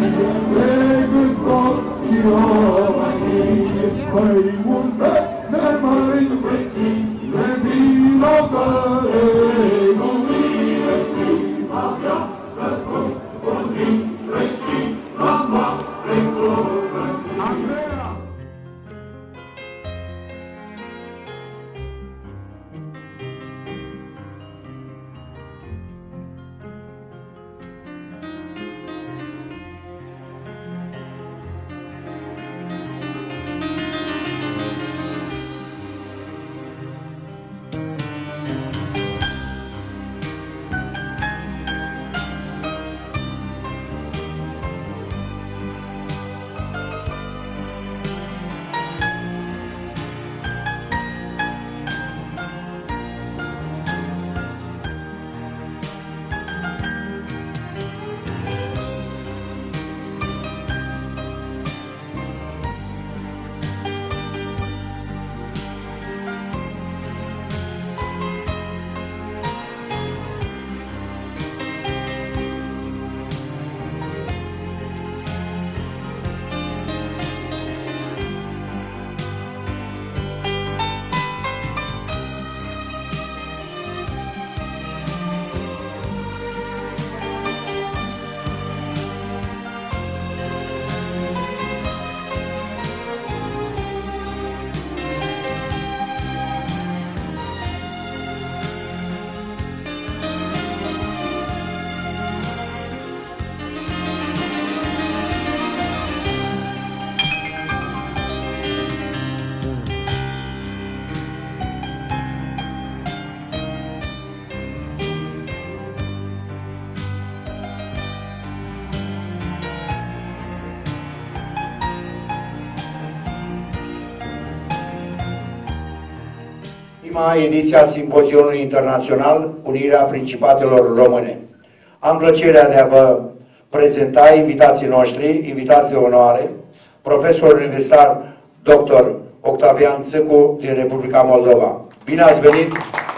Prima ediție a Simpozionului Internațional Unirea Principatelor Române. Am plăcerea de a vă prezenta invitații noștri, invitații de onoare, profesor universitar dr. Octavian Țâcu din Republica Moldova. Bine ați venit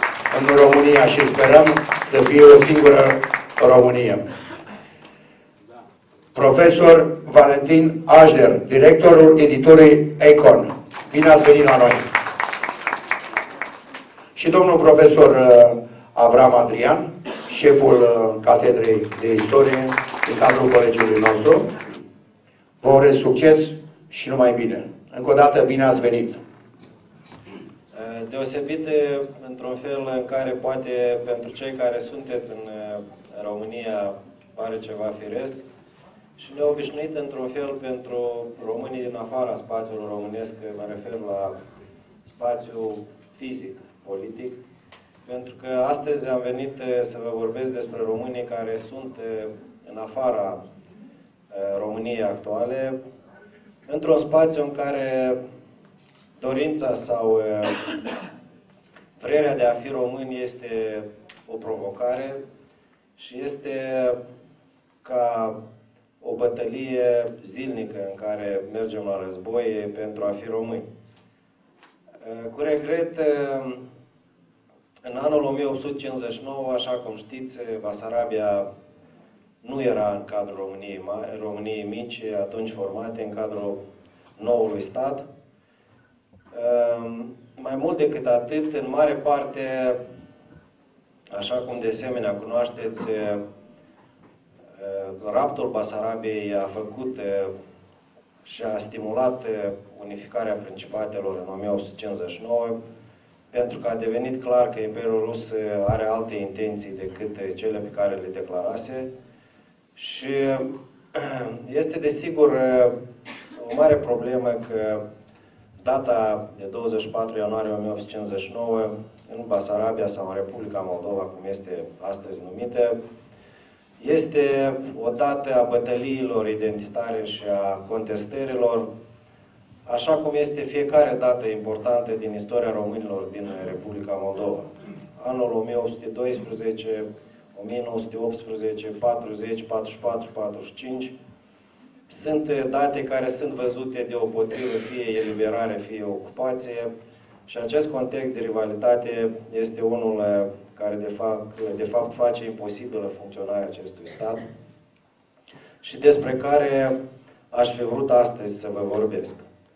în România și sperăm să fie o singură Românie. Profesor Valentin Ajder, directorul editurii Econ. Bine ați venit la noi. Și domnul profesor Avram Adrian, șeful Catedrei de Istorie din cadrul colegiului nostru. Vă urez succes și numai bine. Încă o dată, bine ați venit. Deosebite, într-un fel în care poate pentru cei care sunteți în România pare ceva firesc și neobișnuit într-un fel pentru românii din afara spațiului românesc, mă refer la spațiul fizic, politic, pentru că astăzi am venit să vă vorbesc despre românii care sunt în afara României actuale, într-un spațiu în care dorința sau vrerea de a fi român este o provocare și este ca o bătălie zilnică în care mergem la război pentru a fi români. Cu regret, în anul 1859, așa cum știți, Basarabia nu era în cadrul României mici, atunci formate în cadrul noului stat. Mai mult decât atât, în mare parte, așa cum de asemenea cunoașteți, raptul Basarabiei a făcut și a stimulat unificarea principatelor în 1859, pentru că a devenit clar că Imperiul Rus are alte intenții decât cele pe care le declarase. Și este desigur o mare problemă că data de 24 ianuarie 1859 în Basarabia sau în Republica Moldova, cum este astăzi numită, este o dată a bătăliilor identitare și a contestărilor, așa cum este fiecare dată importantă din istoria românilor din Republica Moldova. Anul 1812, 1918, 40, 44, 45 sunt date care sunt văzute deopotrivă, fie eliberare, fie ocupație, și acest context de rivalitate este unul care de fapt face imposibilă funcționarea acestui stat. și despre care aș fi vrut astăzi să vă vorbesc.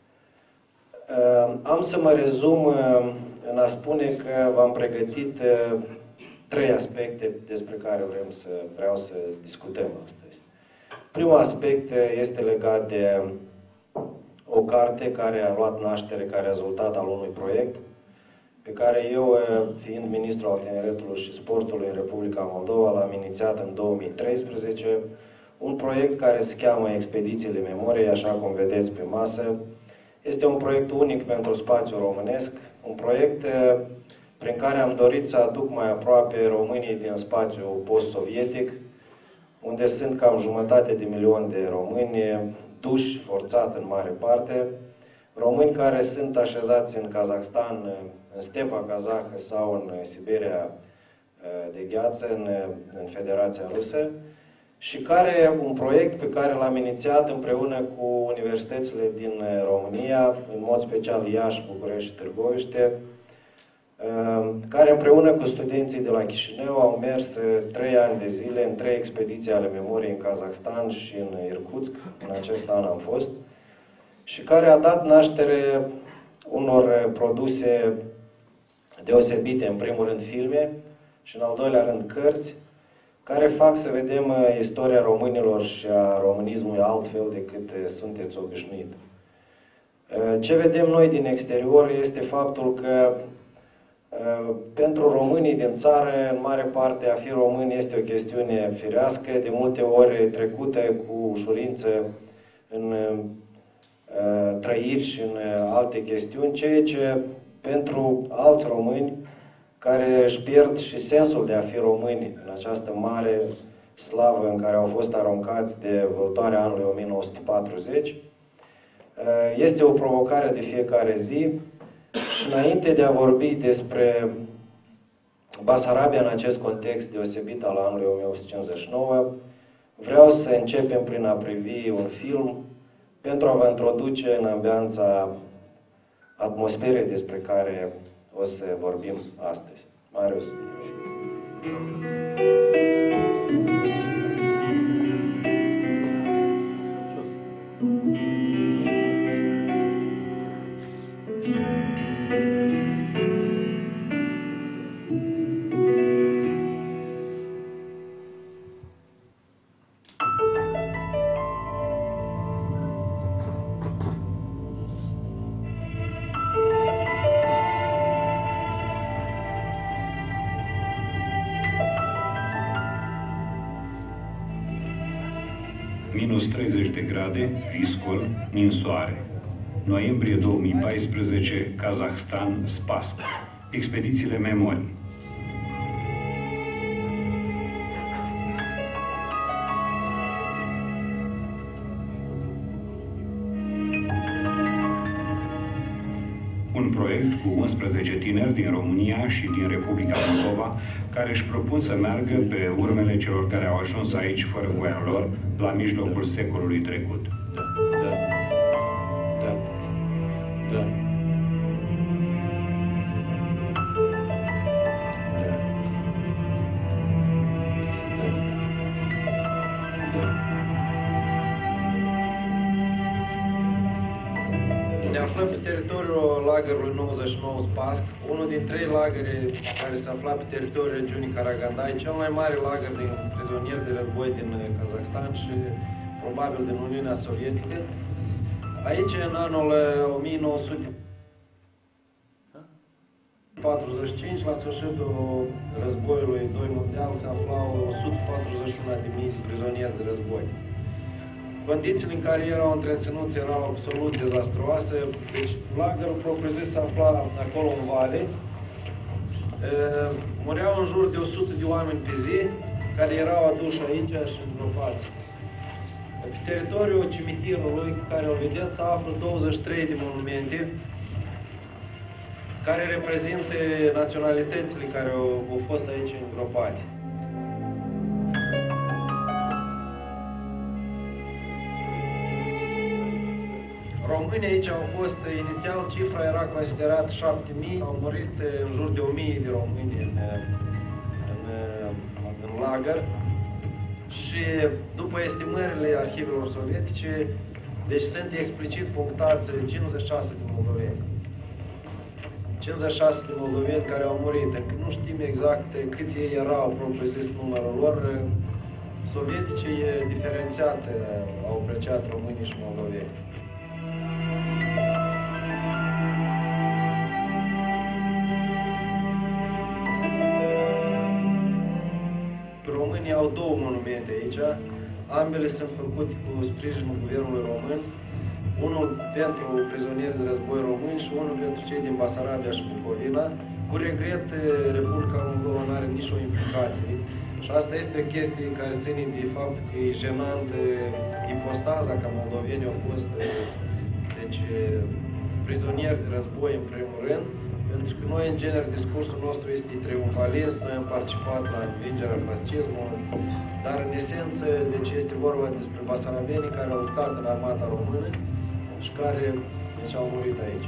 Am să mă rezum în a spune că v-am pregătit 3 aspecte despre care vreau să discutăm astăzi. Primul aspect este legat de o carte care a luat naștere ca rezultat al unui proiect pe care eu, fiind ministru al Tineretului și Sportului în Republica Moldova, l-am inițiat în 2013, un proiect care se cheamă Expedițiile Memoriei, așa cum vedeți pe masă. Este un proiect unic pentru spațiul românesc, un proiect prin care am dorit să aduc mai aproape românii din spațiul post-sovietic, unde sunt cam 1,5 milion de români duși forțat în mare parte, români care sunt așezați în Kazakhstan, în stepa kazahă sau în Siberia de gheață, în Federația Rusă, și care, un proiect pe care l-am inițiat împreună cu universitățile din România, în mod special Iași, București și Târgoviște, care împreună cu studenții de la Chișinău au mers 3 ani de zile în 3 expediții ale memoriei în Kazakhstan și în Irkutsk, în acest an am fost, și care a dat naștere unor produse deosebite, în primul rând filme și în al doilea rând cărți, care fac să vedem istoria românilor și a românismului altfel decât sunteți obișnuit. Ce vedem noi din exterior este faptul că pentru românii din țară, în mare parte, a fi român este o chestiune firească, de multe ori trecută cu ușurință în trăiri și în alte chestiuni, ceea ce pentru alți români care își pierd și sensul de a fi români în această mare slavă în care au fost aruncați de văltoarea anului 1940, este o provocare de fiecare zi. Și înainte de a vorbi despre Basarabia în acest context deosebit al anului 1859, vreau să începem prin a privi un film pentru a vă introduce în ambianța atmosferei despre care o să vorbim astăzi. Marius. Minus 30 de grade, viscol, ninsoare. Noiembrie 2014, Kazahstan, Spassk. Expedițiile memorii. Un proiect cu 11 tineri din România și din Republica Moldova care își propun să meargă pe urmele celor care au ajuns aici fără voia lor la mijlocul secolului trecut. Ne aflăm pe teritoriul lagărului 99 Spassk, unul din 3 lagăre care se afla pe teritoriul regiunii Karagandai, cel mai mare lagăr de prizonieri de război din Kazakhstan și probabil din Uniunea Sovietică. Aici, în anul 1945, la sfârșitul războiului 2 mondial, se aflau 141.000 de prizonieri de război. Condițiile în care erau întreținuți erau absolut dezastruoase, deci lagărul propriu-zis se afla acolo în vale. Mureau în jur de 100 de oameni pe zi, care erau aduși aici și îngropați. Pe teritoriul cimitirului, care o vedeți, se află 23 de monumente, care reprezintă naționalitățile care au fost aici îngropate. Românii aici au fost, inițial cifra era considerat 7.000, au murit în jur de 1.000 de români în lagăr și Și după estimările arhivelor sovietice, deci sunt explicit punctați 56 de moldoveni. 56 de moldoveni care au murit. Încă nu știm exact câți ei erau, propriu zis, numărul lor. Sovietice diferențiate au apreciat românii și moldoveni. Românii au două monumente aici. Ambele sunt făcute cu sprijinul guvernului român. Unul pentru prizonieri de război români și unul pentru cei din Basarabia și Bucovina. Cu regret, Republica Moldova nu are nicio implicație. Și asta este o chestie care ține de faptul că e jenant ipostaza ca moldovenii au fost deci, prizonieri de război în primul rând. Pentru că noi, în genere, discursul nostru este triumfalist, noi am participat la învingerea fascismului, dar în esență, deci este vorba despre basarabenii care au luptat în armata română și care deci, au murit aici.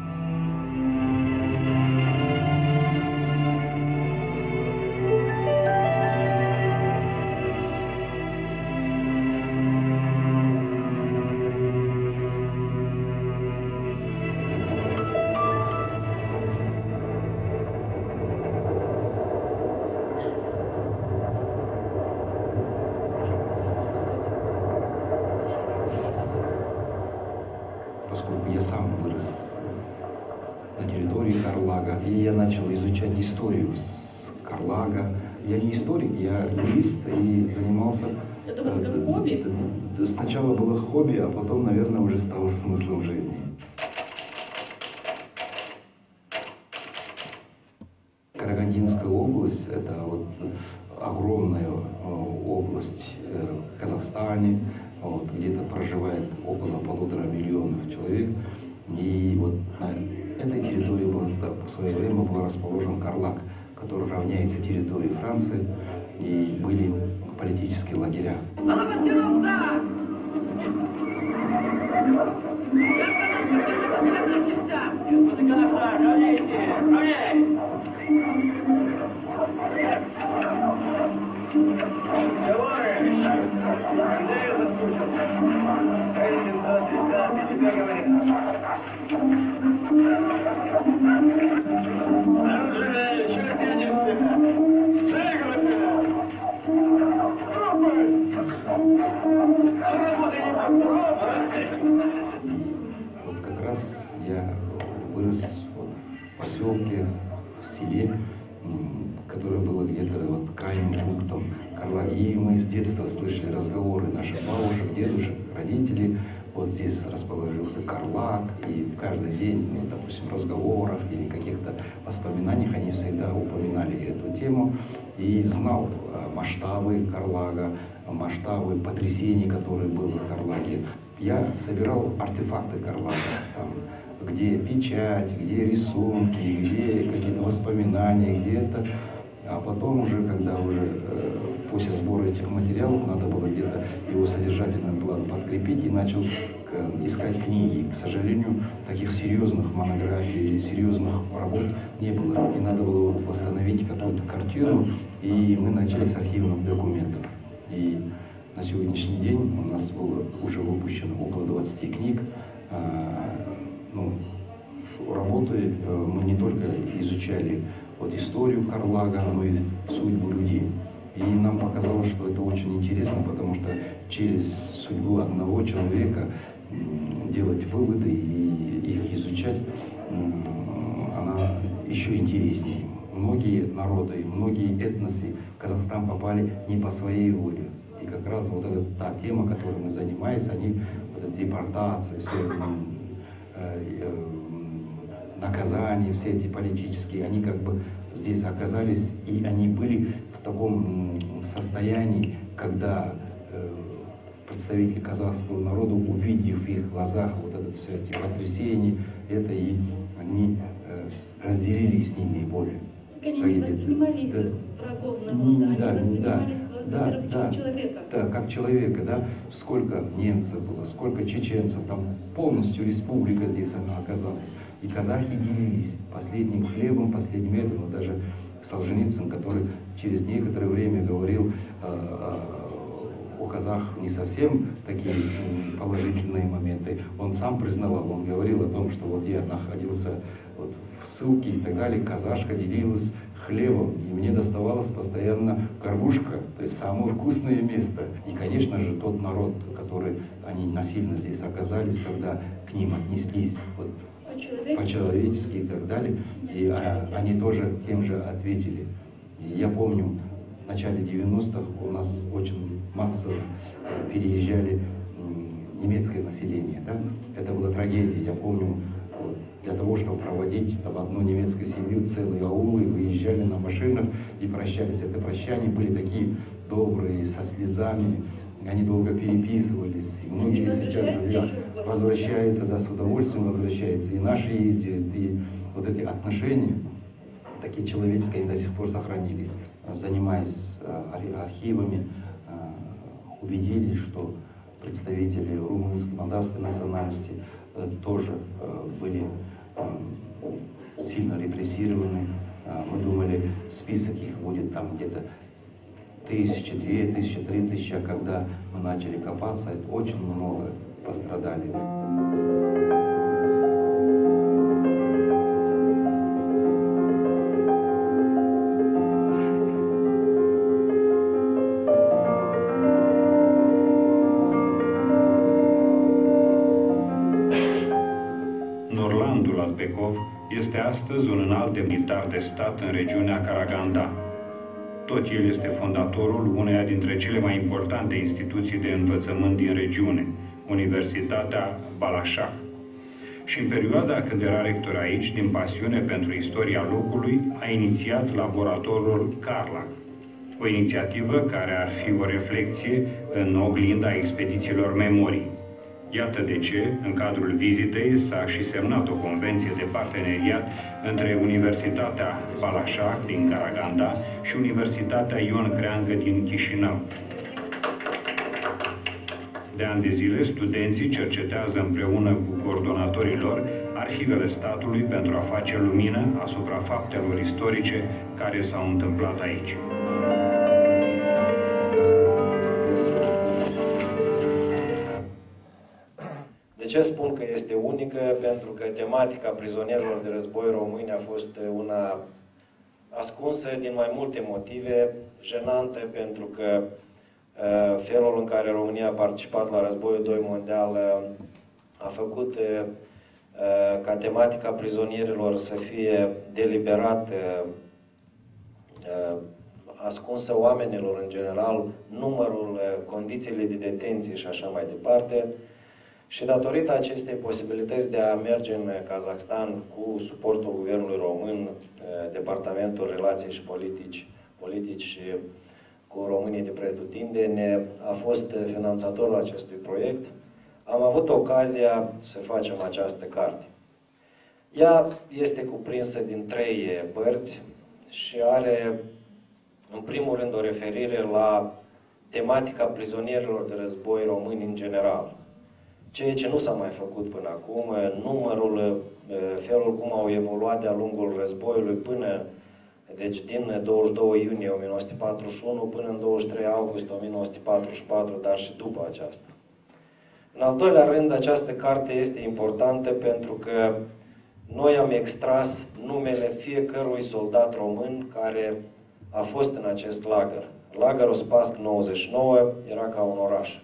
Поскольку я сам вырос на территории Карлага, и я начал изучать историю с Карлага. Я не историк, я юрист и занимался... Это было как хобби? Сначала было хобби, а потом, наверное, уже стало смыслом жизни. Карагандинская область – это вот огромная область в Казахстане. Вот, где-то проживает около 1,5 миллиона человек. И вот на этой территории в свое время был расположен Карлаг, который равняется территории Франции, и были политические лагеря. Вот как раз я вырос вот в поселке, в селе, которое было где-то вот крайним пунктом Карлага. И мы с детства слышали разговоры наших бабушек, дедушек, родителей. Вот здесь расположился Карлаг, и в каждый день, ну, допустим, в разговорах или каких-то воспоминаниях они всегда упоминали эту тему. И знал масштабы Карлага, масштабы потрясений, которые были в Карлаге. Я собирал артефакты Карлага, там, где печать, где рисунки, где какие-то воспоминания, где-то. А потом уже, когда уже после сбора этих материалов надо было где-то его содержательную план подкрепить, и начал искать книги. К сожалению, таких серьезных монографий, серьезных работ не было. И надо было вот восстановить какую-то картину, и мы начали с архивных документов. И на сегодняшний день у нас было уже выпущено около 20 книг. Ну, работы мы не только изучали вот историю Карлага, но и судьбу людей. И нам показалось, что это очень интересно, потому что через судьбу одного человека делать выводы и их изучать, она еще интереснее. Многие народы, многие этносы в Казахстан попали не по своей воле. И как раз вот эта та тема, которой мы занимаемся, они, вот эта депортация, все наказания, все эти политические, они как бы здесь оказались, и они были в таком состоянии, когда представители казахского народа, увидев в их глазах вот это все эти потрясения, это и они разделили с ними боль. Они воспринимали их врагов народа, они воспринимали их как человека. Да, как человека, да. Сколько немцев было, сколько чеченцев, там полностью республика здесь она оказалась. И казахи делились последним хлебом, последним этим. Вот даже Солженицын, который через некоторое время говорил у казахов не совсем такие положительные моменты. Он сам признавал, он говорил о том, что вот я находился вот в ссылке и так далее, казашка делилась хлебом, и мне доставалось постоянно горбушка, то есть самое вкусное место. И, конечно же, тот народ, который они насильно здесь оказались, когда к ним отнеслись вот, по-человечески и так далее, и они тоже тем же ответили. И я помню, в начале 90-х у нас очень массово переезжали немецкое население. Да? Это была трагедия. Я помню, вот, для того, чтобы проводить там, одну немецкую семью, целые аулы, выезжали на машинах и прощались. Это прощания были такие добрые, со слезами. Они долго переписывались. И многие сейчас возвращаются, да, с удовольствием возвращаются. И наши ездят, и вот эти отношения, такие человеческие, до сих пор сохранились. Занимаясь архивами, убедились, что представители румынской, молдавской национальности тоже были сильно репрессированы. Мы думали, список их будет там где-то 1000, 2000, 3000, а когда мы начали копаться, это очень много пострадали. Norlandul Alpecov este astăzi un înalt demnitar de stat în regiunea Karaganda. Tot el este fondatorul uneia dintre cele mai importante instituții de învățământ din regiune, Universitatea Balashakh. Și în perioada când era rector aici, din pasiune pentru istoria locului, a inițiat laboratorul Karlak, o inițiativă care ar fi o reflecție în oglinda expedițiilor memorii. Iată de ce, în cadrul vizitei, s-a și semnat o convenție de parteneriat între Universitatea Balashakh din Karaganda și Universitatea Ion Creangă din Chișinău. De ani de zile, studenții cercetează împreună cu coordonatorii lor arhivele statului pentru a face lumină asupra faptelor istorice care s-au întâmplat aici. De ce spun că este unică? Pentru că tematica prizonierilor de război români a fost una ascunsă din mai multe motive, jenantă pentru că felul în care România a participat la războiul 2 mondial a făcut ca tematica prizonierilor să fie deliberat ascunsă oamenilor în general, numărul, condițiile de detenție și așa mai departe. Și datorită acestei posibilități de a merge în Kazakhstan cu suportul Guvernului Român, Departamentul Relații și Politici cu românii de pretutindeni, a fost finanțatorul acestui proiect. Am avut ocazia să facem această carte. Ea este cuprinsă din 3 părți și are, în primul rând, o referire la tematica prizonierilor de război români în general. Ceea ce nu s-a mai făcut până acum, numărul, felul cum au evoluat de-a lungul războiului până, deci din 22 iunie 1941 până în 23 august 1944, dar și după aceasta. În al doilea rând, această carte este importantă pentru că noi am extras numele fiecărui soldat român care a fost în acest lagăr. Lagărul Spassk 99 era ca un oraș.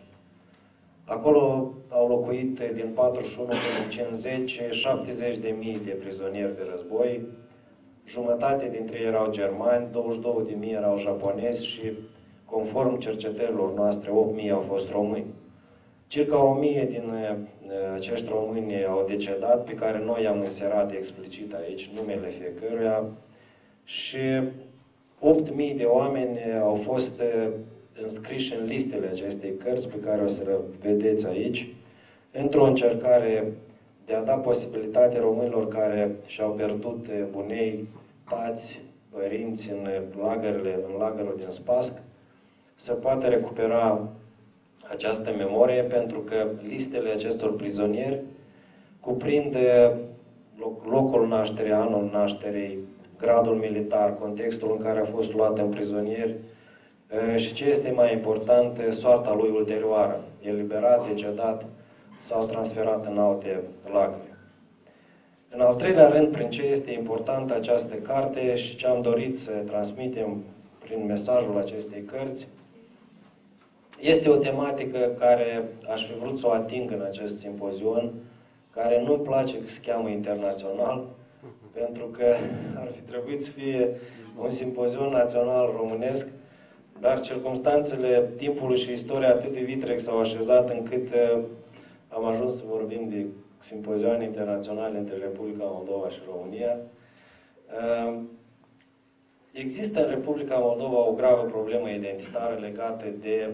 Acolo au locuit din 41 până în 50 70.000 de prizonieri de război. Jumătate dintre ei erau germani, 22.000 erau japonezi și, conform cercetărilor noastre, 8.000 au fost români. Circa 1.000 din acești români au decedat, pe care noi am inserat explicit aici numele fiecăruia, și 8.000 de oameni au fost înscriși în listele acestei cărți pe care o să le vedeți aici, într-o încercare de a da posibilitate românilor care și-au pierdut bunei, tați, părinți în lagărul din Spassk, să poată recupera această memorie, pentru că listele acestor prizonieri cuprind locul nașterii, anul nașterii, gradul militar, contextul în care a fost luat în prizonieri, și ce este mai important, soarta lui ulterioară, eliberat, decedat sau transferat în alte lagăre. În al treilea rând, prin ce este importantă această carte și ce am dorit să transmitem prin mesajul acestei cărți, este o tematică care aș fi vrut să o ating în acest simpozion, care nu-mi place că se cheamă internațional, pentru că ar fi trebuit să fie un simpozion național românesc, dar circumstanțele timpului și istoria atât de vitreg s-au așezat încât am ajuns să vorbim de simpozioane internaționale între Republica Moldova și România. Există în Republica Moldova o gravă problemă identitară legată de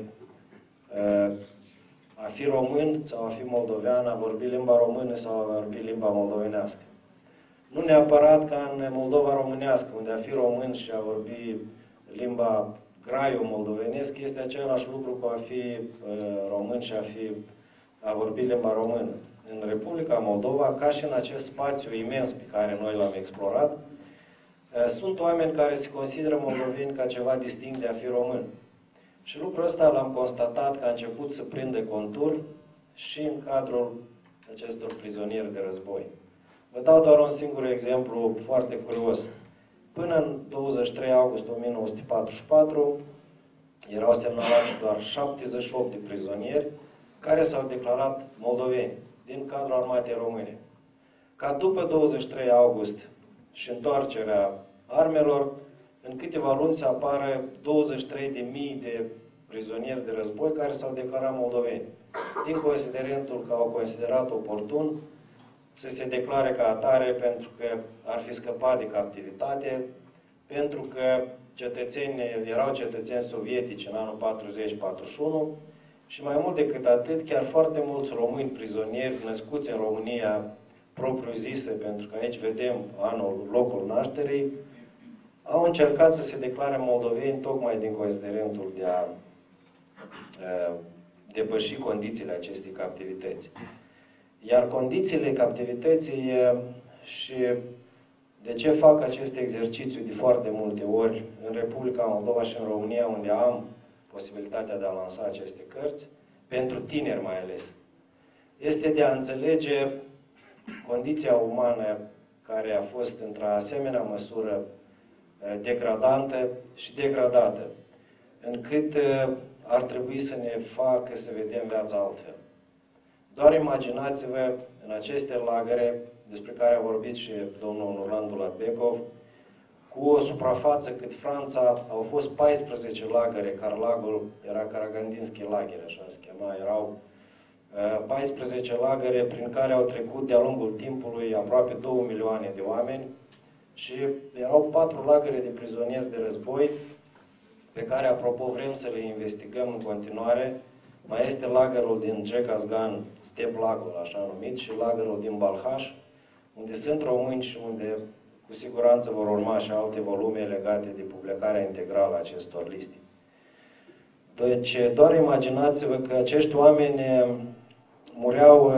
a fi român sau a fi moldovean, a vorbi limba română sau a vorbi limba moldovenească. Nu neapărat ca în Moldova românească, unde a fi român și a vorbi limba graio-moldovenesc este același lucru cu a fi român și a vorbi limba română. În Republica Moldova, ca și în acest spațiu imens pe care noi l-am explorat, sunt oameni care se consideră moldoveni ca ceva distinct de a fi român. Și lucrul ăsta l-am constatat că a început să prindă contur și în cadrul acestor prizonieri de război. Vă dau doar un singur exemplu foarte curios. Până în 23 august 1944 erau semnalați doar 78 de prizonieri care s-au declarat moldoveni din cadrul armatei române. Ca după 23 august și întoarcerea armelor, în câteva luni se apară 23.000 de prizonieri de război care s-au declarat moldoveni, din considerentul că au considerat oportun să se declare ca atare pentru că ar fi scăpat de captivitate, pentru că erau cetățeni sovietici în anul 40-41 și mai mult decât atât, chiar foarte mulți români prizonieri născuți în România propriu-zisă, pentru că aici vedem locul nașterii, au încercat să se declare moldoveni tocmai din considerentul de a depăși condițiile acestei captivități. Iar condițiile captivității și de ce fac acest exercițiu de foarte multe ori în Republica Moldova și în România, unde am posibilitatea de a lansa aceste cărți, pentru tineri mai ales, este de a înțelege condiția umană care a fost într-o asemenea măsură degradantă și degradată, încât ar trebui să ne facă să vedem viața altfel. Doar imaginați-vă în aceste lagăre, despre care a vorbit și domnul Nurlan Dulatbekov, cu o suprafață cât Franța, au fost 14 lagăre, Carlagul era Karagandinski Lager, așa se chema, erau 14 lagăre prin care au trecut de-a lungul timpului aproape 2 milioane de oameni și erau 4 lagăre de prizonieri de război pe care, apropo, vrem să le investigăm în continuare. Mai este lagărul din Jekasgan, Steplagul, așa numit, și lagărul din Balhaș, unde sunt români și unde cu siguranță vor urma și alte volume legate de publicarea integrală a acestor liste. Deci, doar imaginați-vă că acești oameni mureau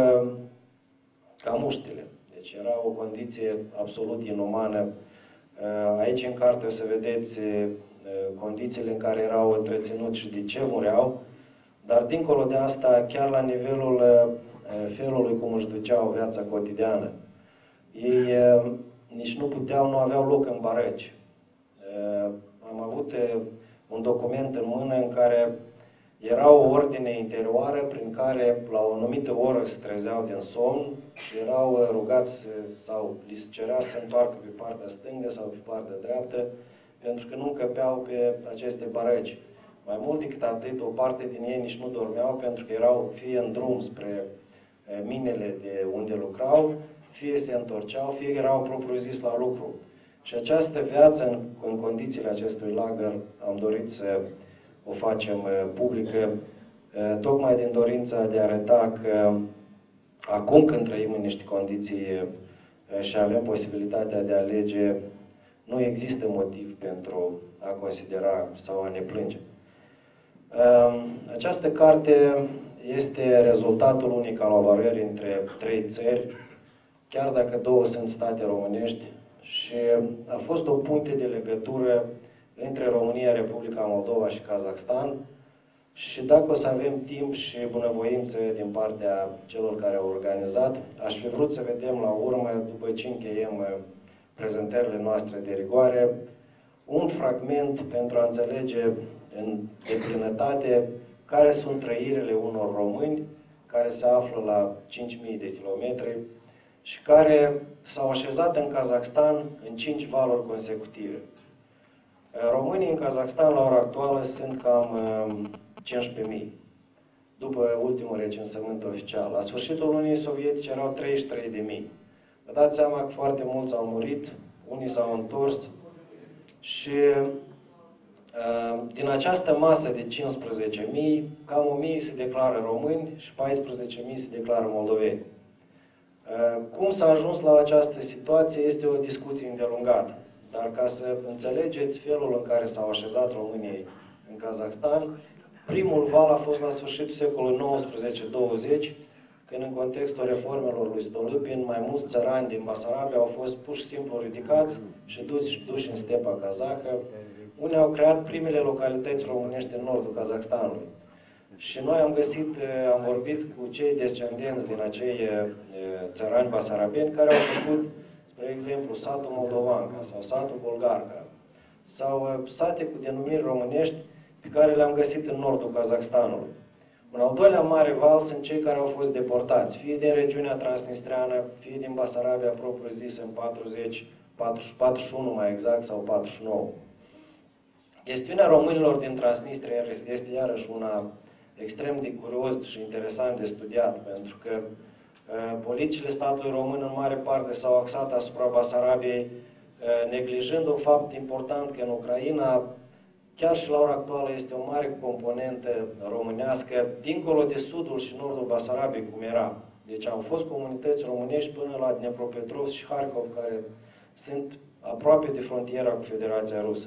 ca muștele. Deci era o condiție absolut inumană. Aici în carte o să vedeți condițiile în care erau întreținuți și de ce mureau, dar dincolo de asta, chiar la nivelul felului cum își duceau viața cotidiană. Ei nici nu aveau loc în barăci. Am avut un document în mână în care era o ordine interioară prin care la o anumită oră se trezeau din somn și erau rugați sau li se cerea să se întoarcă pe partea stângă sau pe partea dreaptă, pentru că nu încăpeau pe aceste barăci. Mai mult decât atât, o parte din ei nici nu dormeau pentru că erau fie în drum spre minele de unde lucrau, fie se întorceau, fie erau propriu-zis la lucru. Și această viață în condițiile acestui lagăr am dorit să o facem publică, tocmai din dorința de a arăta că acum când trăim în niște condiții și avem posibilitatea de a alege, nu există motiv pentru a considera sau a ne plânge. Această carte este rezultatul unei colaborări între 3 țări, chiar dacă 2 sunt state românești, și a fost o punte de legătură între România, Republica Moldova și Kazakhstan. Și dacă o să avem timp și bunăvoință din partea celor care au organizat, aș fi vrut să vedem la urmă, după ce încheiem prezentările noastre de rigoare, un fragment pentru a înțelege în deplinătate care sunt trăirile unor români care se află la 5.000 de kilometri și care s-au așezat în Kazakhstan în 5 valuri consecutive. Românii în Kazakhstan la ora actuală sunt cam 15.000, după ultimul recensământ oficial. La sfârșitul Uniunii Sovietice erau 33.000. Vă dați seama că foarte mulți au murit, unii s-au întors și din această masă de 15.000, cam 1.000 se declară români și 14.000 se declară moldoveni. Cum s-a ajuns la această situație este o discuție îndelungată. Dar ca să înțelegeți felul în care s-au așezat românii în Kazakhstan, primul val a fost la sfârșitul secolului XIX-20, când în contextul reformelor lui Stolipin, mai mulți țărani din Basarabia au fost pur și simplu ridicați și duși în stepa kazahă. Unii au creat primele localități românești în nordul Kazakhstanului. Și noi am vorbit cu cei descendenți din acei țărani basarabeni care au făcut, spre exemplu, satul Moldovanca sau satul Bolgarca sau sate cu denumiri românești pe care le-am găsit în nordul Kazakhstanului. Un al doilea mare val sunt cei care au fost deportați, fie din regiunea transnistreană, fie din Basarabia propriu-zisă în 41 mai exact, sau 49. Chestiunea românilor din Transnistria este iarăși una extrem de curios și interesant de studiat, pentru că politicile statului român în mare parte s-au axat asupra Basarabiei, neglijând un fapt important că în Ucraina, chiar și la ora actuală, este o mare componentă românească, dincolo de sudul și nordul Basarabiei, cum era. Deci au fost comunități românești până la Dnepropetrovsk și Harkov, care sunt aproape de frontiera cu Federația Rusă.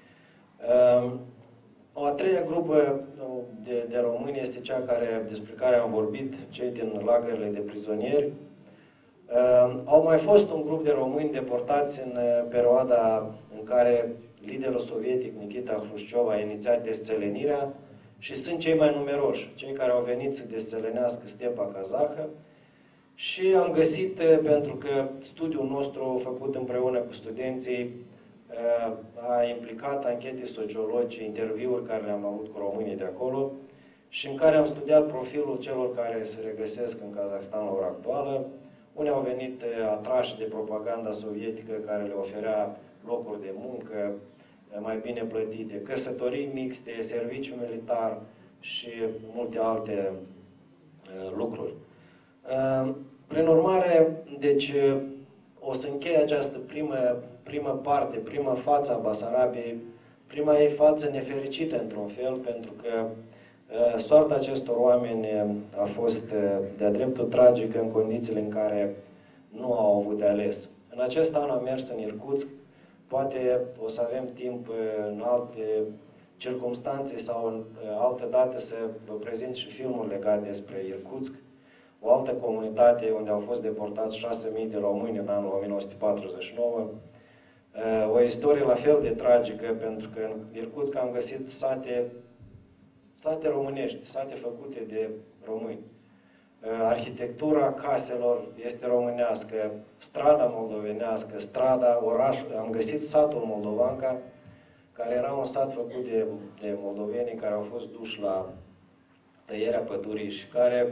O a treia grupă de români este cea despre care am vorbit, cei din lagările de prizonieri. Au mai fost un grup de români deportați în perioada în care liderul sovietic Nikita Hrușciov a inițiat desțelenirea și sunt cei mai numeroși, cei care au venit să desțelenească stepa kazahă. Și am găsit, pentru că studiul nostru făcut împreună cu studenții a implicat anchete sociologice, interviuri care le-am avut cu românii de acolo și în care am studiat profilul celor care se regăsesc în Kazakhstan la ora actuală. Unii au venit atrași de propaganda sovietică care le oferea locuri de muncă mai bine plătite, căsătorii mixte, serviciu militar și multe alte lucruri. Prin urmare, deci, o să închei această primă parte, prima față a Basarabiei, prima ei față nefericită într-un fel, pentru că soarta acestor oameni a fost de-a dreptul tragică în condițiile în care nu au avut de ales. În acest an am mers în Irkutsk, poate o să avem timp în alte circumstanțe sau în altă dată să vă prezint și filmul legat despre Irkutsk, o altă comunitate unde au fost deportați 6.000 de români în anul 1949. O istorie la fel de tragică, pentru că în Irkutsk am găsit sate românești, sate făcute de români. Arhitectura caselor este românească, strada moldovenească, am găsit satul Moldovanca, care era un sat făcut de moldovenii care au fost duși la tăierea pădurii și care,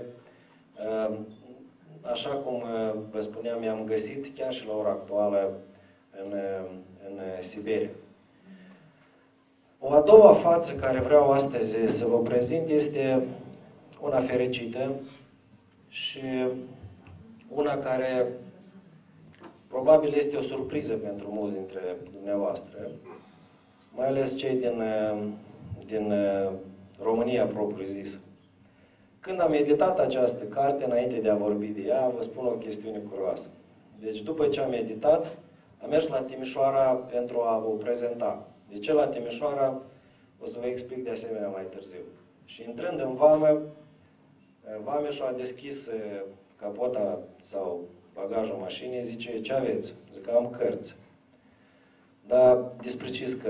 așa cum vă spuneam, i-am găsit chiar și la ora actuală în Siberia. O a doua față care vreau astăzi să vă prezint este una fericită și una care probabil este o surpriză pentru mulți dintre dumneavoastră, mai ales cei din România propriu-zisă. Când am editat această carte, înainte de a vorbi de ea, vă spun o chestiune curioasă. Deci, după ce am editat, am mers la Timișoara pentru a vă prezenta. De ce la Timișoara? O să vă explic de asemenea mai târziu. Și intrând în vamă, vameșul a deschis capota sau bagajul mașinii, zice, ce aveți? Zic, am cărți. Dar despre ce-s cărțile?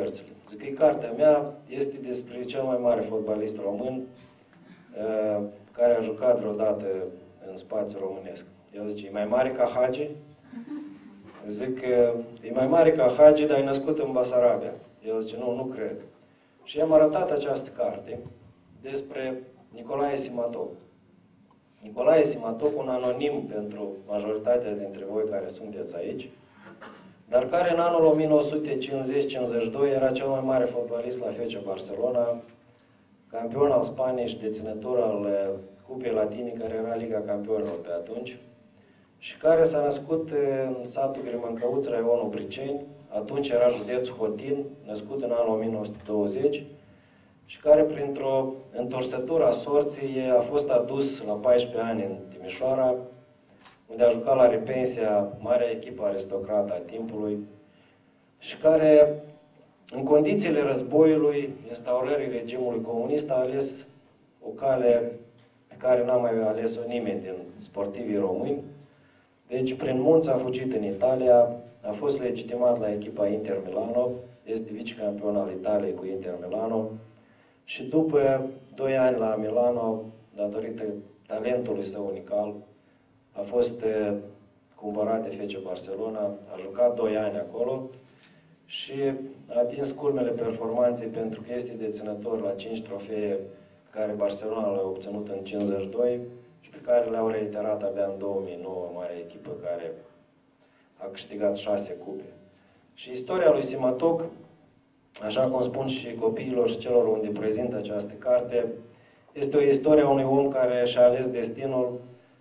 Zic că cartea mea este despre cel mai mare fotbalist român care a jucat vreodată în spațiul românesc. El zice, e mai mare ca Hagi? Zic că e mai mare ca Hagi, dar e născut în Basarabia. El zice, nu cred. Și i-am arătat această carte despre Nicolae Simatov. Nicolae Simatov, un anonim pentru majoritatea dintre voi care sunteți aici, dar care în anul 1950-52 era cel mai mare fotbalist la FC Barcelona, campion al Spaniei și deținător al Cupei Latine, care era Liga Campionilor pe atunci, și care s-a născut în satul Grimâncăuț, raionul Briceni, atunci era județul Hotin, născut în anul 1920, și care, printr-o întorsătură a sorții, a fost adus la 14 ani în Timișoara, unde a jucat la Repensia, marea echipă aristocrată a timpului, și care, în condițiile războiului, instaurării regimului comunist, a ales o cale pe care n-a mai ales-o nimeni din sportivii români. Deci, prin munți a fugit în Italia, a fost legitimat la echipa Inter Milano, este vicecampion al Italiei cu Inter Milano, și după 2 ani la Milano, datorită talentului său unical, a fost cumpărat de FC Barcelona, a jucat 2 ani acolo și a atins culmele performanței pentru că este deținător la 5 trofee pe care Barcelona le-a obținut în 52 și pe care le-au reiterat abia în 2009, marea echipă care a câștigat 6 cupe. Și istoria lui Simatov, așa cum spun și copiilor și celor unde prezintă această carte, este o istorie a unui om care și-a ales destinul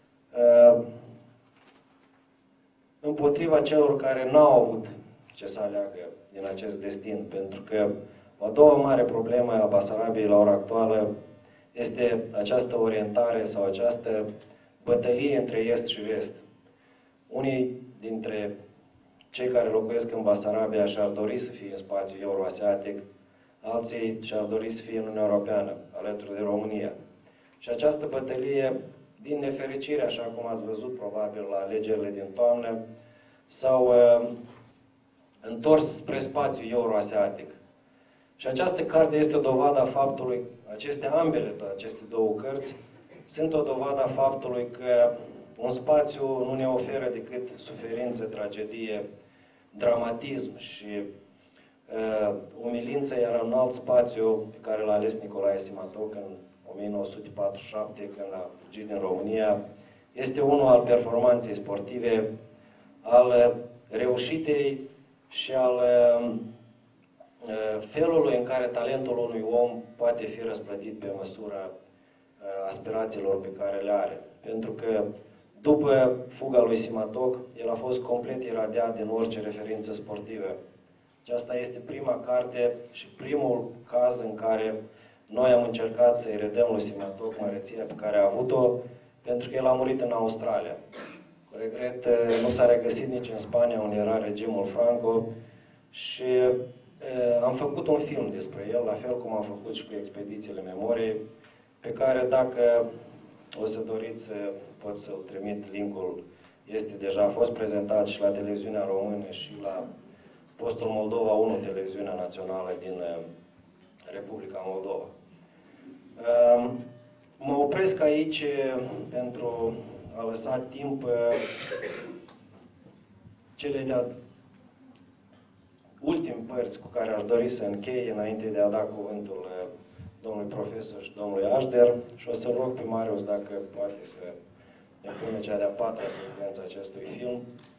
împotriva celor care n-au avut ce să aleagă din acest destin. Pentru că o a doua mare problemă a Basarabiei la ora actuală este această orientare sau această bătălie între est și vest. Unii dintre cei care locuiesc în Basarabia și-ar dori să fie în spațiul euroasiatic, alții și-ar dori să fie în Uniunea Europeană, alături de România. Și această bătălie, din nefericire, așa cum ați văzut probabil la alegerile din toamnă, s-au întors spre spațiul euroasiatic. Și această carte este o dovadă a faptului, aceste două cărți, sunt o dovadă a faptului că un spațiu nu ne oferă decât suferință, tragedie, dramatism și umilință, iar un alt spațiu pe care l-a ales Nicolae Simatov în 1947, când a fugit din România, este unul al performanței sportive, al reușitei și al felului în care talentul unui om poate fi răsplătit pe măsura aspirațiilor pe care le are. Pentru că după fuga lui Simatov, el a fost complet iradiat din orice referință sportivă. Aceasta este prima carte și primul caz în care noi am încercat să-i redăm lui Simatov măreția pe care a avut-o, pentru că el a murit în Australia. Cu regret, nu s-a regăsit nici în Spania, unde era regimul Franco, și am făcut un film despre el, la fel cum am făcut și cu Expedițiile Memoriei, pe care, dacă o să doriți, pot să-l trimit linkul. A fost prezentat și la televiziunea română și la postul Moldova 1, televiziunea națională din Republica Moldova. Mă opresc aici pentru a lăsa timp cele de-a ultime părți cu care aș dori să închei, înainte de a da cuvântul domnului profesor și domnului Așder, și o să rog pe Marius dacă poate să ne pune cea de-a 4-a secvență acestui film.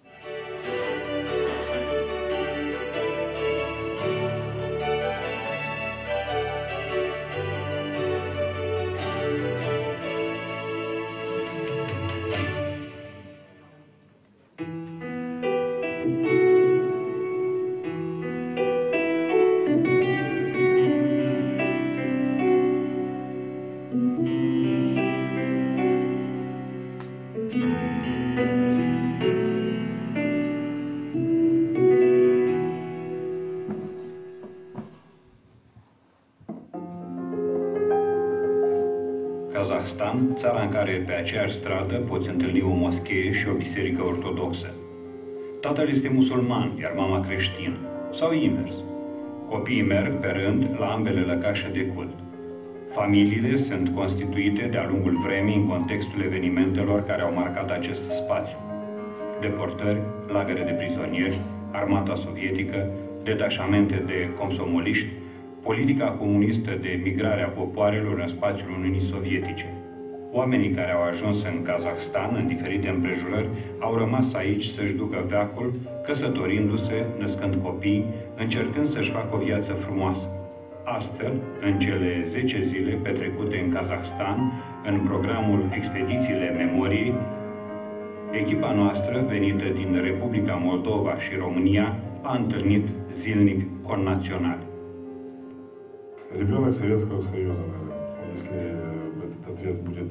Kazahstan, țara în care pe aceeași stradă poți întâlni o moschee și o biserică ortodoxă. Tatăl este musulman, iar mama creștină, sau invers. Copiii merg pe rând la ambele lăcașe de cult. Familiile sunt constituite de-a lungul vremii în contextul evenimentelor care au marcat acest spațiu. Deportări, lagăre de prizonieri, armata sovietică, detașamente de comsomoliști, politica comunistă de migrare a popoarelor în spațiul Uniunii Sovietice. Oamenii care au ajuns în Kazahstan, în diferite împrejurări, au rămas aici să-și ducă veacul, căsătorindu-se, născând copii, încercând să-și facă o viață frumoasă. Astfel, în cele 10 zile petrecute în Kazahstan, în programul Expedițiile Memoriei, echipa noastră, venită din Republica Moldova și România, a întâlnit zilnic connaționali. Ребенок Советского Союза, наверное, если этот ответ будет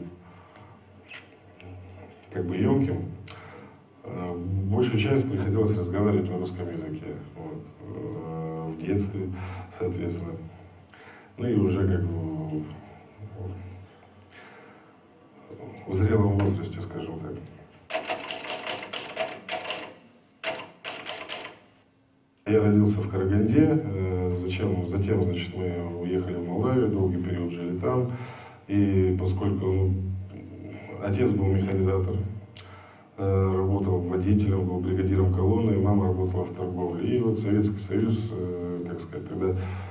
как бы емким. Большую часть приходилось разговаривать на русском языке. Вот. В детстве, соответственно. Ну и уже как бы в зрелом возрасте, скажем так. Я родился в Караганде, затем, значит, мы уехали в Молдавию, долгий период жили там, и поскольку отец был механизатор, работал водителем, был бригадиром колонны, и мама работала в торговле, и вот Советский Союз, как сказать, тогда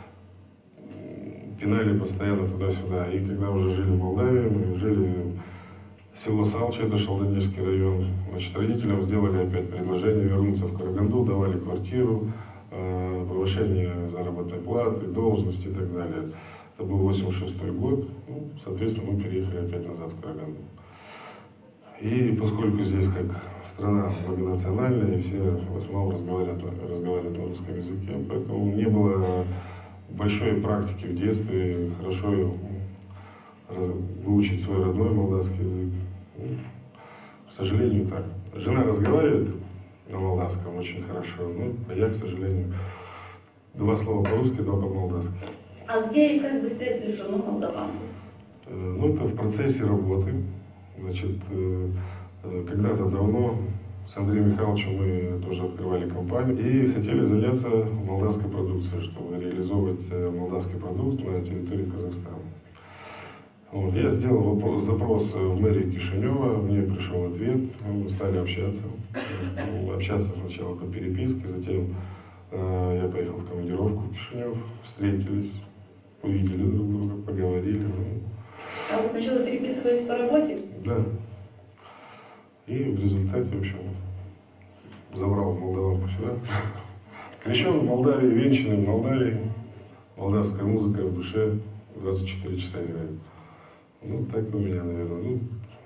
пинали постоянно туда-сюда, и когда уже жили в Молдавии, мы жили в село Салча, это Шалдынежский район, значит, родителям сделали опять предложение вернуться в Караганду, давали квартиру, повышение заработной платы, должности и так далее. Это был 86-й год, ну, соответственно, мы переехали опять назад в Караганду. И поскольку здесь как страна многонациональная, и все в основном разговаривают на русском языке, поэтому не было большой практики в детстве, хорошо выучить свой родной молдавский язык. Ну, к сожалению, так. Жена разговаривает на молдавском очень хорошо, ну, а я, к сожалению, 2 слова по-русски, 2 по-молдавски. А где и как вы встретили жену молдаванку? Ну, это в процессе работы. Значит, когда-то давно с Андреем Михайловичем мы тоже открывали компанию и хотели заняться молдавской продукцией, чтобы реализовывать молдавский продукт на территории Казахстана. Вот, я сделал запрос в мэрию Кишинева, мне пришел ответ, мы стали общаться. Общаться сначала по переписке, затем я поехал в командировку в Кишинев, встретились, увидели друг друга, поговорили. А вы сначала переписывались по работе? Да. И в результате, в общем, забрал молдаванку сюда. Крещен в Молдавии, венчанный в Молдавии, молдавская музыка в душе 24 часа играет. Ну, так у меня, наверное. Ну,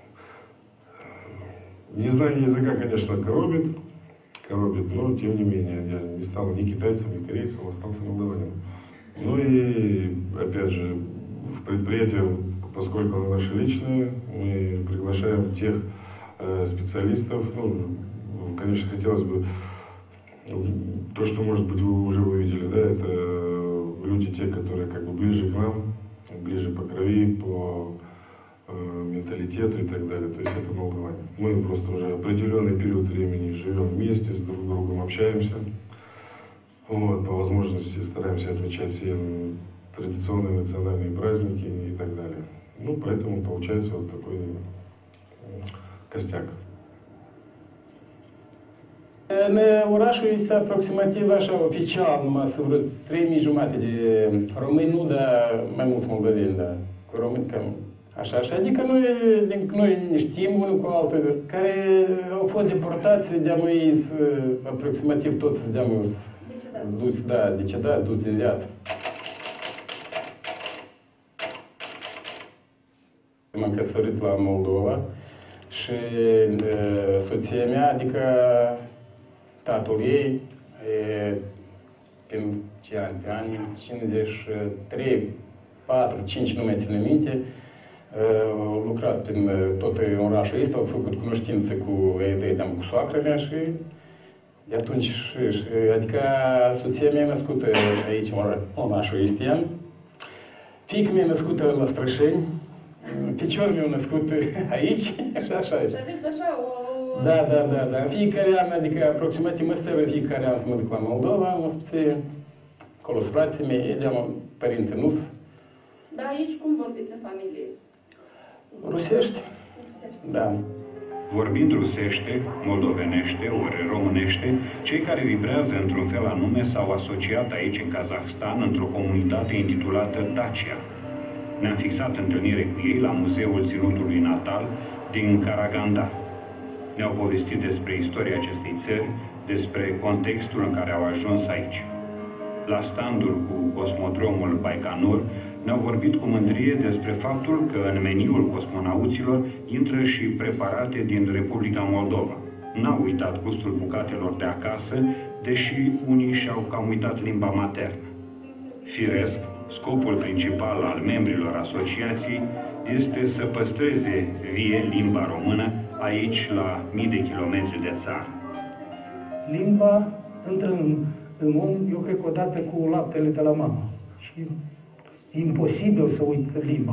незнание языка, конечно, коробит, но тем не менее, я не стал ни китайцем, ни корейцем, остался молдаванином. Ну и, опять же, в предприятии, поскольку оно наше личное, мы приглашаем тех специалистов, ну, конечно, хотелось бы, то, что, может быть, вы уже увидели, да, это люди те, которые как бы ближе к нам, ближе по крови, по менталитету и так далее, то есть это молдаване. Мы просто уже определенный период времени живем вместе, с друг другом общаемся, вот, по возможности стараемся отмечать все традиционные национальные праздники и так далее. Ну, поэтому получается вот такой костяк. În orașul este aproximativ așa oficial, numai să vreo 3.500 de români, nu, dar mai mulți moldoveni, dar cu români cam așa. Adică noi ne știm unul cu altul, care au fost deportați, de-a ei aproximativ toți de-a duți, da, decedat, duți din viață. M-am căsătorit la Moldova și soția mea, adică tatăl ei, prin ce ani? Pe anii 53, 4, 5, nu mai țin minte, au lucrat în tot orașul ăsta, au făcut cunoștință cu ei, cu soacră mea și de atunci, adică soția mea e născută aici, în orașul ăsta, fiica mea e născută la Strășeni, Picior meu născut aici și așa. Da. Fiecare an, adică aproximativ mă stără fiecare an să mă duc la Moldova, mă spune, acolo sunt frații mei, părinții nu. Dar aici cum vorbiți în familie? Rusești? Da. Vorbind rusește, moldovenește, ori românește, cei care vibrează într-un fel anume s-au asociat aici, în Kazahstan, într-o comunitate intitulată Dacia. Ne-am fixat întâlnire cu ei la Muzeul Ținutului Natal din Karaganda. Ne-au povestit despre istoria acestei țări, despre contextul în care au ajuns aici. La standul cu cosmodromul Baikonur ne-au vorbit cu mândrie despre faptul că în meniul cosmonauților intră și preparate din Republica Moldova. N-au uitat gustul bucatelor de acasă, deși unii și-au cam uitat limba maternă. Firesc, scopul principal al membrilor asociației este să păstreze vie limba română aici, la mii de kilometri de țară. Limba intră în om, eu cred că odată cu laptele de la mamă. Și e imposibil să uit limba.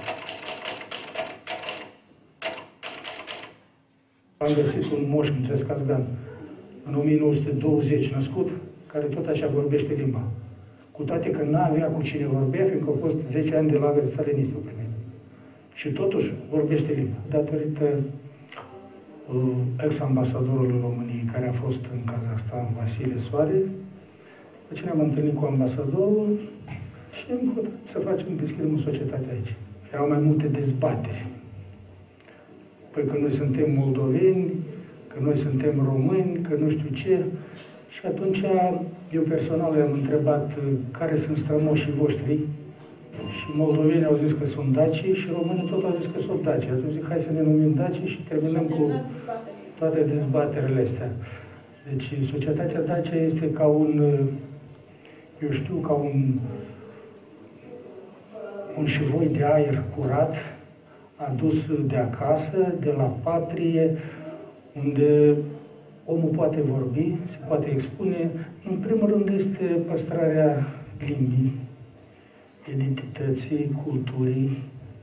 Am găsit un moș între Scazgan, în 1920 născut, care tot așa vorbește limba. Cu toate că n-avea cu cine vorbea, fiindcă au fost 10 ani de lagăr stalinist primit. Și totuși vorbește limba, datorită ex-ambasadorul României, care a fost în Kazahstan, Vasile Soare. După ce ne-am întâlnit cu ambasadorul și am hotărât să deschidem o societate aici. Erau mai multe dezbateri. Păi că noi suntem moldoveni, că noi suntem români, că nu știu ce. Și atunci eu personal i-am întrebat care sunt strămoșii voștri. Și moldovenii au zis că sunt dacii și românii tot au zis că sunt dacii. Atunci zic, hai să ne numim dacii și terminăm cu toate dezbaterile astea. Deci societatea Dacia este ca un, eu știu, ca un șivoi de aer curat, adus de acasă, de la patrie, unde omul poate vorbi, se poate expune. În primul rând este păstrarea limbii, identității, culturii,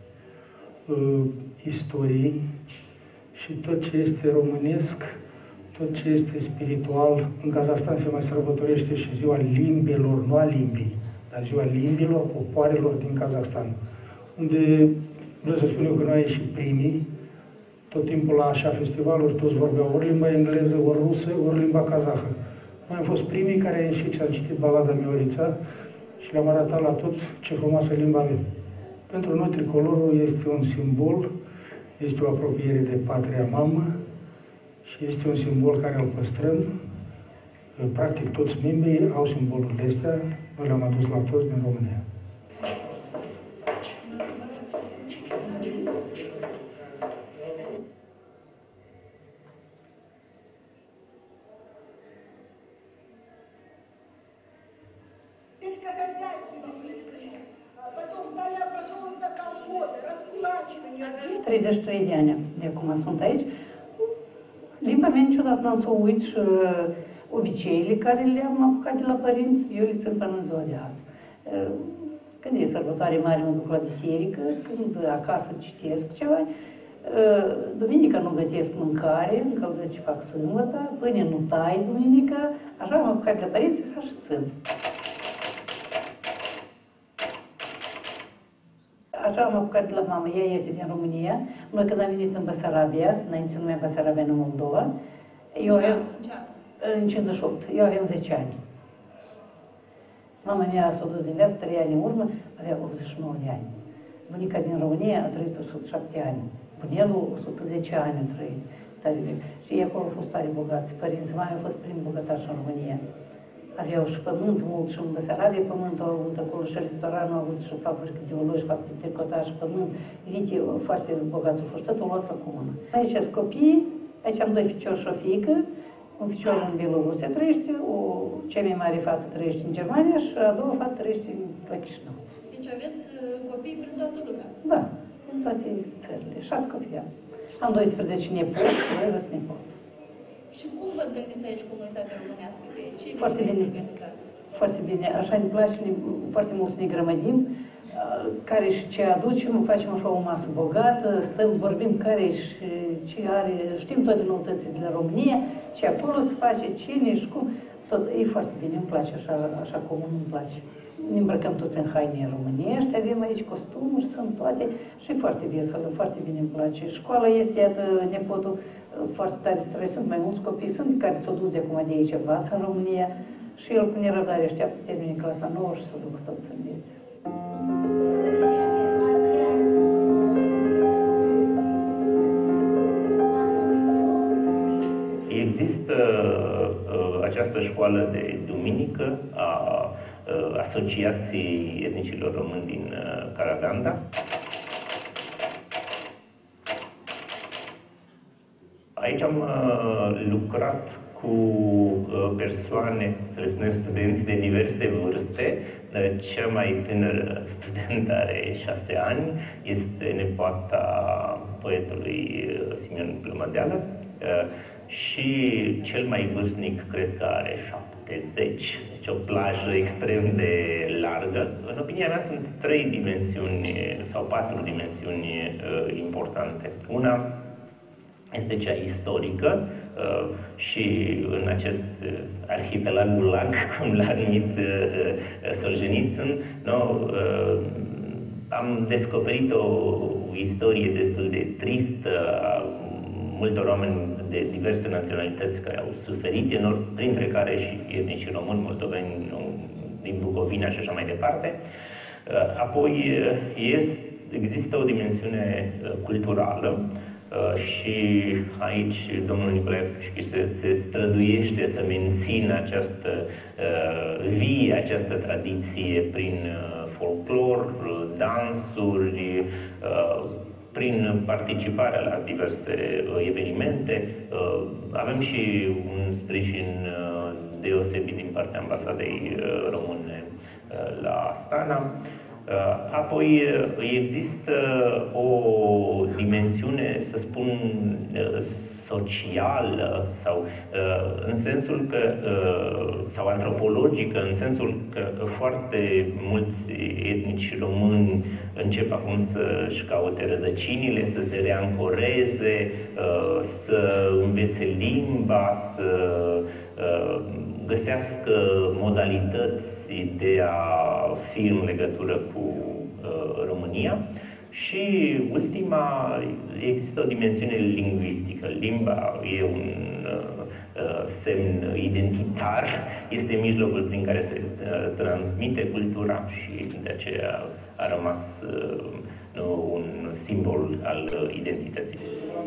istoriei și tot ce este românesc, tot ce este spiritual. În Kazahstan se mai sărbătorește și ziua limbilor, nu a limbii, dar ziua limbilor popoarelor din Kazahstan, unde vreau să spun eu că noi și primii, tot timpul la așa festivaluri, toți vorbeau ori limba engleză, ori rusă, ori limba kazahă. Noi am fost primii care am ieșit și am citit balada Miorița și le-am arătat la toți ce frumoasă limba avem. Pentru noi tricolorul este un simbol, este o apropiere de patria mamă și este un simbol care îl păstrăm. Practic toți membrii au simbolurile astea, noi le-am adus la toți din România. De ani de acum sunt aici. Limba mea niciodată n-am să o uit și obiceiile care le-am apucat de la părinți, eu le țin până în ziua de azi. Când e sărbătoare mare, mă duc la biserică, când acasă citesc ceva, duminica nu gătesc mâncare, încălzesc ce fac sâmbătă, pâine nu tai duminica, așa am apucat de la părinți, așa și țin. Așa am apucat de la mama, ea este din România. Noi când am venit în Basarabia, înainte se numea Basarabia în Moldova, eu aveam, în 58, eu aveam 10 ani. Mama mea s-a dus din viață 3 ani în urmă, avea 89 de ani. Bunica din România a trăit 107 ani. Bunelul 110 ani a trăit. Și ei acolo au fost tare bogați. Părinții mei au fost prim bogătași în România. Aveau și pământ mult și în Basarabia pământ au avut acolo și restaurant, au avut și fabrică de uloși, fabrică de tricotaj, pământ. Vite foarte bogați au fost, totul luat la comună. Aici sunt copii, aici am 2 ficiori și o fiică. Un ficior în Bielorusia trăiește, cea mai mare fată trăiește în Germania și a doua fată trăiește la Chișinău. Deci aveți copii prin toată lumea? Da, în toate țările. 6 copii am. Am 12 nepoți și 2 răsnepoți. Și cum vă întâlniți aici comunitatea românească de aici? Foarte bine. Foarte bine. Așa ne place, foarte mult să ne grămădim. care și ce aducem, facem așa o masă bogată, stăm, vorbim care și ce are, știm toate noutățile de la România, ce acolo se face, cine și cum, tot, e foarte bine, îmi place așa cum îmi place. Ne îmbrăcăm toți în haine românești, avem aici costumuri, sunt toate și e foarte veselă, foarte bine îmi place. Școala este, iată, nepotul foarte tare străi, sunt mai mulți copii, sunt care s-au dus de acum de aici, învață în România și el cu nerăbdare așteaptă să termine clasa 9 și să ducă tot să învețe. Există această școală de duminică a Asociației Etnicilor Români din Karaganda. Aici am lucrat cu persoane, să le spunem studenți de diverse vârste. Cea mai tânără studentă are 6 ani, este nepoata poetului Simeon Plămădeală și cel mai vârstnic cred că are 70, deci o plajă extrem de largă. În opinia mea sunt 3 dimensiuni sau 4 dimensiuni importante. Una este cea istorică și în acest arhipelag gulag, cum l-a numit Solzhenitsyn, am descoperit o istorie destul de tristă a multor oameni de diverse naționalități care au suferit enorm, printre care și etnicii români, moldoveni, din Bucovina și așa mai departe. Apoi există o dimensiune culturală și aici domnul Nicolae se străduiește să mențină această vie, această tradiție prin folclor, dansuri, prin participarea la diverse evenimente. Avem și un sprijin deosebit din partea Ambasadei Române la Astana. Apoi există o dimensiune, să spun, socială sau în sensul că, sau antropologică, în sensul că foarte mulți etnici români încep acum să-și caute rădăcinile, să se reancoreze, să învețe limba, să găsească modalități de a fi în legătură cu România. Și ultima, există o dimensiune lingvistică. Limba e un semn identitar, este mijlocul prin care se transmite cultura și de aceea a rămas un simbol al identității.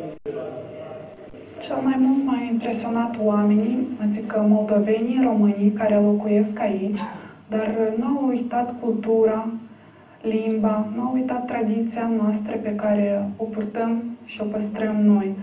Cel mai mult m-a impresionat oamenii, adică moldovenii, românii care locuiesc aici, dar n-au uitat cultura, limba, n-au uitat tradiția noastră pe care o purtăm și o păstrăm noi.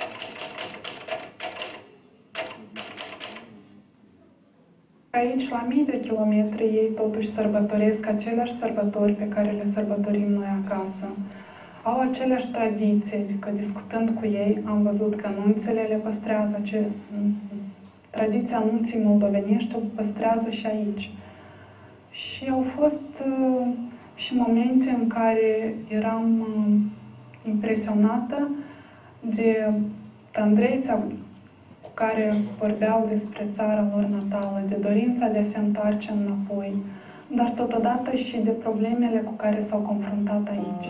Aici, la mii de kilometri, ei totuși sărbătoresc aceleași sărbători pe care le sărbătorim noi acasă. Au aceleași tradiții, adică discutând cu ei, am văzut că nunțele le păstrează, tradiția nunții moldovenești o păstrează și aici. Și au fost și momente în care eram impresionată de tandrețea cu care vorbeau despre țara lor natală, de dorința de a se întoarce înapoi, dar totodată și de problemele cu care s-au confruntat aici.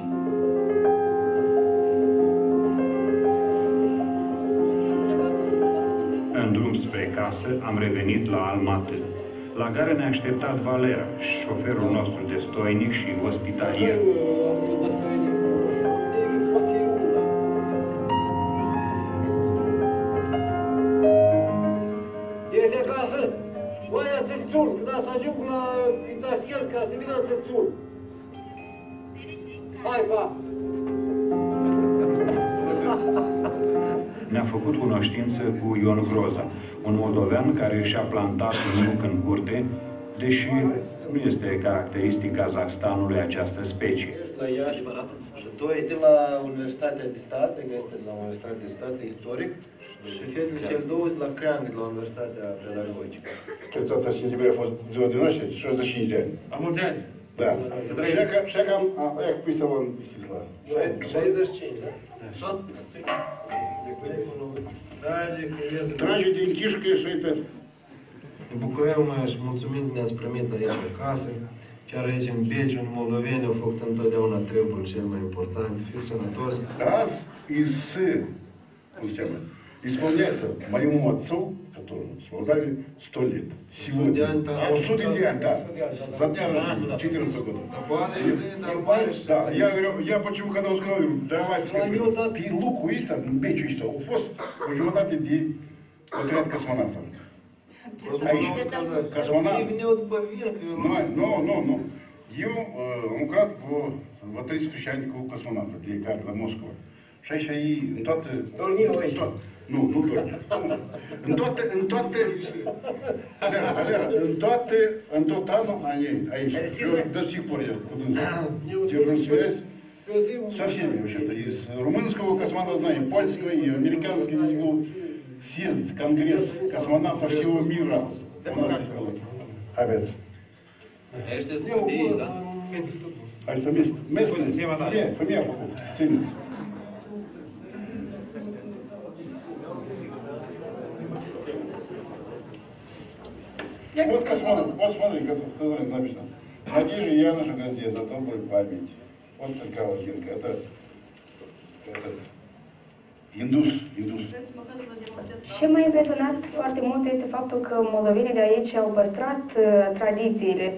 În drum spre casă am revenit la Almaty, la care ne-a așteptat Valera, șoferul nostru destoinic și ospitalier. Este acasă? Băi, atențiuni, când să ajung la Itaschel, ca să vină atențiuni. Hai, pa! Ne-a făcut cunoștință cu Ion Groza, un moldovean care și-a plantat un nuc în curte, deși nu este caracteristic Kazahstanului această specie. Ești la Iași și tu ești la Universitatea de Stat, este la Universitatea de Stat Istoric, și fetele cel două la Creangă, la Universitatea Pedagogică. 30 сентября a fost ziua de naștere, 65 de ani. La mulți ani! Da. Și cam, aia pui să vă Istislav. 65, da? Trage din chișcă și uite. Ne bucurăm și mulțumim că ne-ați primit aici acasă. Chiar aici în Beciu, în Moldoveni, au făcut întotdeauna trebul cel mai important. Fiți sănătoși. Azi cum se cheamă, исполняется моему отцу, которому создали 100 лет. Сегодня. 100 de ani, da. За дня 14 года. Да, я говорю, я почему, когда он сказал, давай, луку ăsta, în Beciu ăsta, au fost o jumătate de отряд космонавтов. Aici, cosmonauti. Nu. Eu am lucrat vă 13 ani cu cosmonaută, plecare la Moscova. Și aici ei, în toată... Nu doar. În tot anul aici. Eu до сих пор я держу связь со всеми вообще-то. Из румынского космонавта знаю, польского и американский. Здесь был съезд, конгресс космонавтов всего мира. У нас здесь было. Опять. А что местные? Фамилия ценит. Вот космонавт, вот смотри, который написано. Надежда Яноша газета, доброй памяти. Вот такая логинка. Это Indus. Ce m-a impresionat foarte mult este faptul că moldovenii de aici au păstrat tradițiile.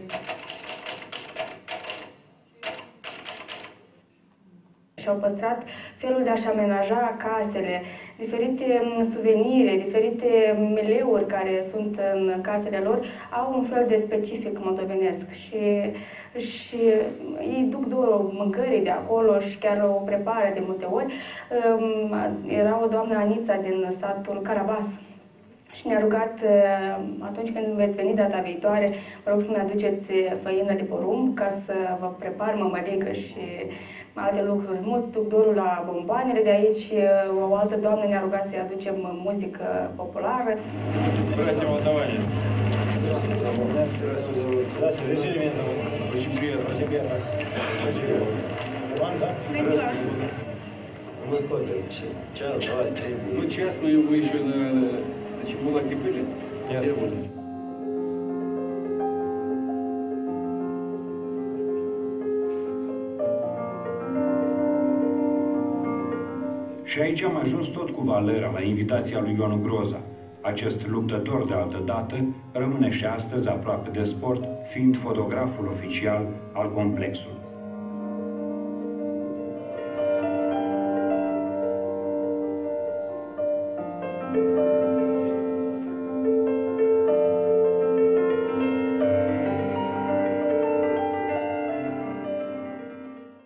Și-au păstrat felul de a-și amenaja casele, diferite suvenire, diferite meleuri care sunt în casele lor, au un fel de specific moldovenesc și ei duc dorul mâncării de acolo și chiar o prepară de multe ori. Era o doamnă Anița din satul Carabas și ne-a rugat, atunci când veți veni data viitoare, vă rog să-mi aduceți făină de porumb ca să vă prepar mămăligă și alte lucruri. Mulți duc dorul la bomboanele de aici. O altă doamnă ne-a rugat să-i aducem muzică populară. Ну, честно, вы еще на Чемулаке были? Нет. Și aici am ajuns tot cu Valera la invitația lui Ionu Groza. Acest luptător de altă dată rămâne și astăzi aproape de sport, fiind fotograful oficial al complexului.